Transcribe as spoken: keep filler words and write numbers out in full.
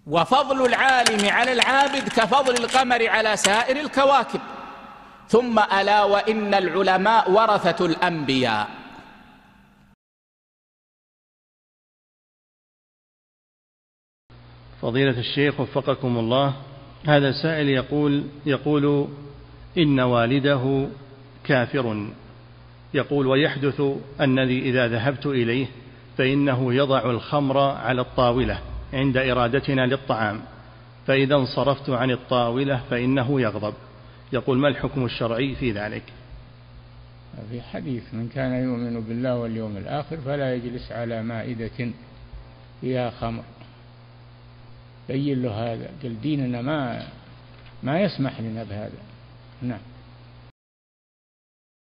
وفضل العالم على العابد كفضل القمر على سائر الكواكب. ثم ألا وإن العلماء ورثة الأنبياء. فضيلة الشيخ وفقكم الله، هذا سائل يقول يقول إن والده كافر، يقول ويحدث أنني إذا ذهبت إليه فإنه يضع الخمر على الطاولة عند إرادتنا للطعام، فإذا انصرفت عن الطاولة فإنه يغضب. يقول ما الحكم الشرعي في ذلك؟ في حديث من كان يؤمن بالله واليوم الآخر فلا يجلس على مائدة فيها خمر. بين له هذا، قال ديننا ما ما يسمح لنا بهذا. نعم.